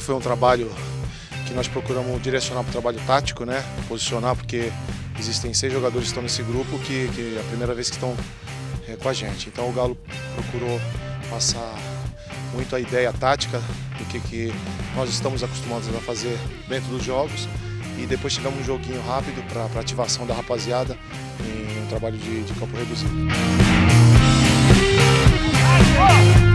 foi um trabalho que nós procuramos direcionar para o trabalho tático, né? Posicionar, porque existem 6 jogadores que estão nesse grupo que é a primeira vez que estão com a gente. Então o Galo procurou passar muito a ideia tática do que nós estamos acostumados a fazer dentro dos jogos, e depois tivemos um joguinho rápido para ativação da rapaziada em um trabalho de campo reduzido.